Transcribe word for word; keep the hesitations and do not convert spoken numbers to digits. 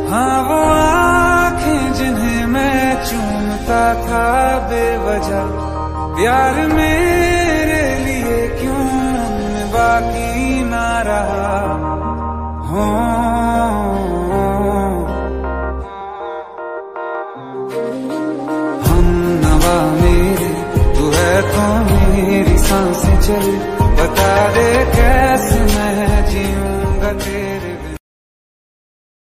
हाँ वो आंखें जिन्हें मैं चूमता था बेवजह, प्यार मेरे लिए क्यों बाकी ना रहा हो। हम नवा मेरे तू है तो मेरी सांसें चले, बता दे कैसे मैं जीऊंगा तेरे